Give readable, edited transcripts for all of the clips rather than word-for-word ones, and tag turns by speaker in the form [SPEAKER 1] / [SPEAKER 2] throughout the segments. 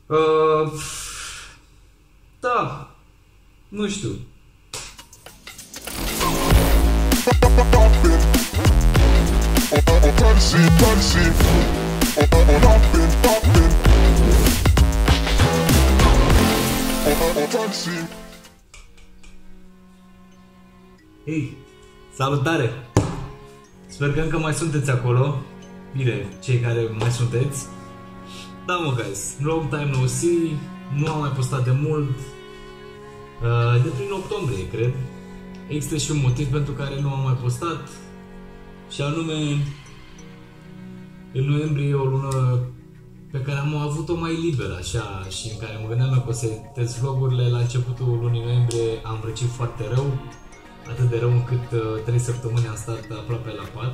[SPEAKER 1] Da, nu știu. Hei, salutare! Sper că încă mai sunteți acolo. Bine, cei care mai sunteți. Da, mă, guys, long time no see. Nu am mai postat de mult. De prin octombrie, cred. Există și un motiv pentru care nu am mai postat. Și anume, în noiembrie e o lună pe care am avut-o mai liberă, așa, și în care mă gândeam că o să editez vlogurile. La începutul lunii noiembrie am răcit foarte rău. Atât de rău încât 3 săptămâni am stat aproape la pat.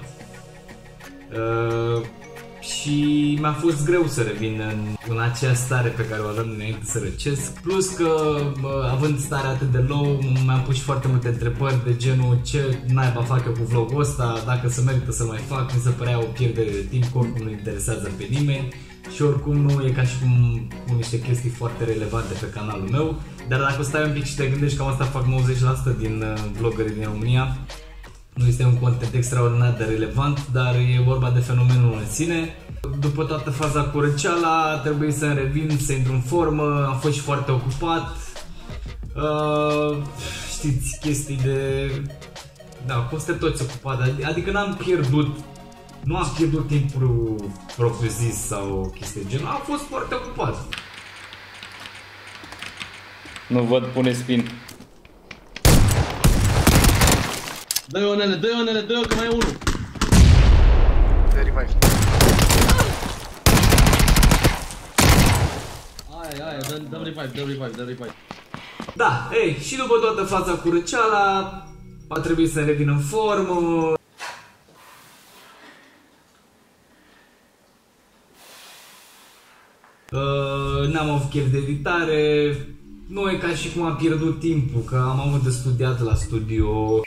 [SPEAKER 1] Și mi-a fost greu să revin în acea stare pe care o aveam dinainte să răcesc. Plus că, având starea atât de low, mi-am pus foarte multe întrebări de genul ce naiba fac eu cu vlogul ăsta, dacă se merită să mai fac. Mi se părea o pierdere de timp, că oricum nu interesează pe nimeni și oricum nu e ca și cum cu niște chestii foarte relevante pe canalul meu. Dar dacă stai un pic și te gândești că asta fac 90% din vloggerii din România, nu este un content extraordinar de relevant, dar e vorba de fenomenul în sine. După toată faza cu răceala, trebuie să revin, să intru în formă, am fost și foarte ocupat. Știți, chestii de... Da, cum sunteți toți ocupați, adică nu am pierdut timpul propriu zis sau chestii de genul, am fost foarte ocupat.
[SPEAKER 2] Nu văd, pune spin.
[SPEAKER 3] Dă-i onele, dă-i onele, dă-i că mai e unul.
[SPEAKER 4] De revive.
[SPEAKER 3] Aia, dă-mi revive, dă-mi revive, dă-mi revive.
[SPEAKER 1] Da, ei, și după toată faza cu răceala, a trebuit să revin în formă. N-am avut chef de editare. Nu e ca și cum am pierdut timpul, că am avut de studiat la studio.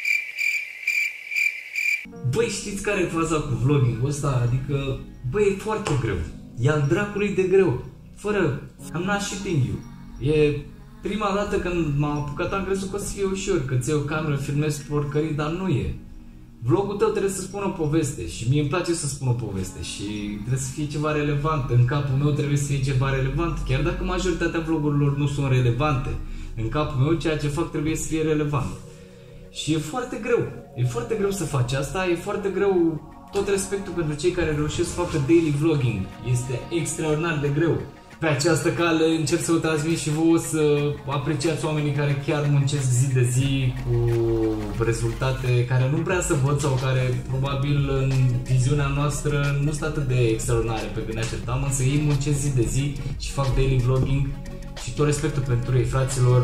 [SPEAKER 1] Băi, știți care e faza cu vlogging-ul ăsta? Adică, băi, e foarte greu. E al dracului de greu. Fără, I'm not shitting you. E prima dată când m-am apucat, am crezut că o să fie ușor, că ți-ai o cameră, filmezi porcării, dar nu e. Vlogul tău trebuie să spună o poveste și mie îmi place să spun o poveste și trebuie să fie ceva relevant. În capul meu trebuie să fie ceva relevant, chiar dacă majoritatea vlogurilor nu sunt relevante. În capul meu ceea ce fac trebuie să fie relevant. Și e foarte greu să faci asta, e foarte greu, tot respectul pentru cei care reușesc să facă daily vlogging, este extraordinar de greu. Pe această cale încerc să vă transmit și vouă să apreciați oamenii care chiar muncesc zi de zi cu rezultate care nu prea să văd sau care probabil în viziunea noastră nu sunt atât de extraordinare pe când ne așteptam, însă ei muncesc zi de zi și fac daily vlogging și tot respectul pentru ei, fraților.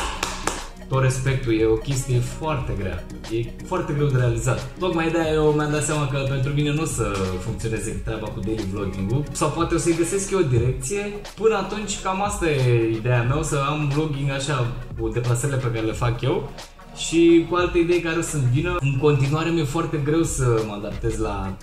[SPEAKER 1] Tot respectul, e o chestie foarte grea, e foarte greu de realizat. Tocmai de aia eu mi-am dat seama că pentru mine nu o să funcționeze treaba cu daily vlogging-ul. Sau poate o să-i găsesc eu o direcție. Până atunci cam asta e ideea mea, o să am vlogging așa cu deplasările pe care le fac eu și cu alte idei care o să-mi vină. În continuare mi-e foarte greu să mă adaptez la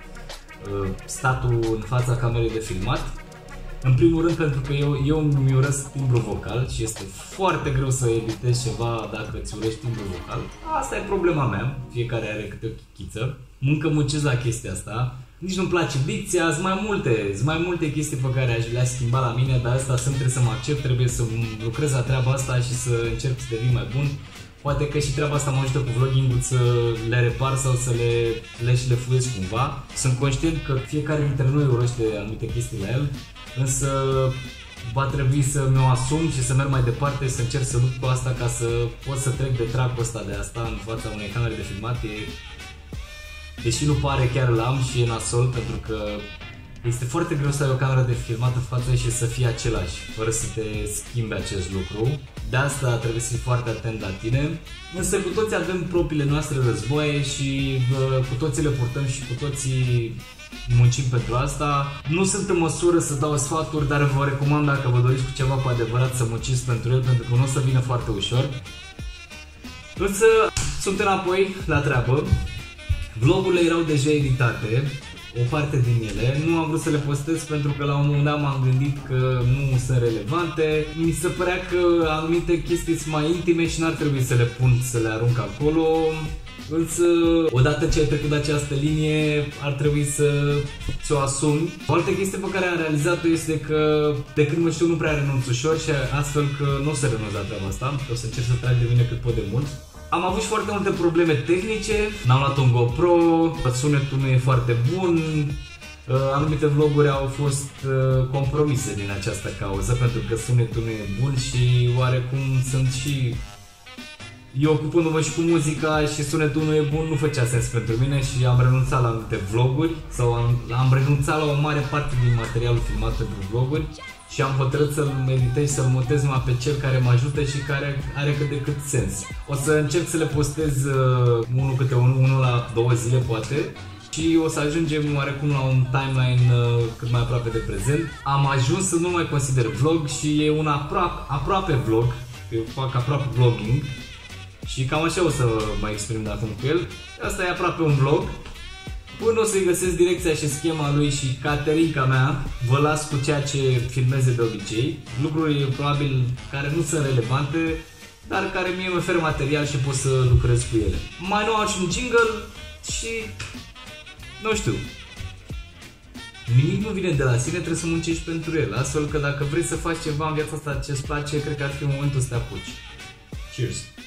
[SPEAKER 1] statul în fața camerei de filmat. În primul rând pentru că eu mi urăsc timbru vocal și este foarte greu să editezi ceva dacă îți urăști timbru vocal. Asta e problema mea, fiecare are câte o chichiță. Încă muncesc la chestia asta. Nici nu-mi place dicția, sunt mai multe chestii pe care aș le-a schimba la mine, dar asta trebuie să mă accept, trebuie să lucrez la treaba asta și să încerc să devin mai bun. Poate că și treaba asta mă ajută cu vlogging-ul să le repar sau să le șlefuiesc cumva. Sunt conștient că fiecare dintre noi urăște anumite chestii la el, însă va trebui să mi-o asum și să merg mai departe, să încerc să lupt cu asta ca să pot să trec de tracul ăsta de asta în fața unei camere de filmat. Deși nu pare, chiar l-am și e nasol, pentru că este foarte greu să ai o cameră de filmat în față și să fie același, fără să te schimbe acest lucru. De asta trebuie să fii foarte atent la tine. Însă cu toții avem propriile noastre războaie și cu toții le purtăm și cu toții muncim pentru asta. Nu sunt în măsură să dau sfaturi, dar vă recomand, dacă vă doriți cu ceva cu adevărat, să munciți pentru el, pentru că nu o să vină foarte ușor. Însă sunt înapoi la treabă. Vlogurile erau deja editate o parte din ele. Nu am vrut să le postez pentru că la un moment dat m-am gândit că nu sunt relevante. Mi se părea că anumite chestii sunt mai intime și n-ar trebui să le pun, să le arunc acolo. Însă, odată ce ai trecut de această linie, ar trebui să ți-o asumi. O altă chestie pe care am realizat-o este că de când mă știu nu prea renunț ușor și astfel că nu o să renunț la treaba asta. O să încerc să trag de mine cât pot de mult. Am avut și foarte multe probleme tehnice, n-am luat un GoPro, sunetul nu e foarte bun, anumite vloguri au fost compromise din această cauză pentru că sunetul nu e bun și oarecum sunt și... Eu ocupându-mă și cu muzica și sunetul nu e bun, nu făcea sens pentru mine și am renunțat la anumite vloguri sau am renunțat la o mare parte din materialul filmat pentru vloguri și am hotărât să-l editez și să-l montez numai pe cel care mă ajută și care are cât de cât sens. O să încerc să le postez unul câte unul la 2 zile poate și o să ajungem oarecum la un timeline cât mai aproape de prezent. Am ajuns să nu mai consider vlog și e un aproape vlog, eu fac aproape vlogging. Și cam așa o să mă exprim de acum cu el. Asta e aproape un vlog. Până o să-i găsesc direcția și schema lui și caterinca mea, vă las cu ceea ce filmeze de obicei. Lucruri probabil care nu sunt relevante, dar care mie îmi oferă material și pot să lucrez cu ele. Mai nou am și un jingle și... nu știu. Nimic nu vine de la sine, trebuie să muncești pentru el. Astfel că dacă vrei să faci ceva în viața asta ce îți place, cred că ar fi momentul să te apuci. Cheers!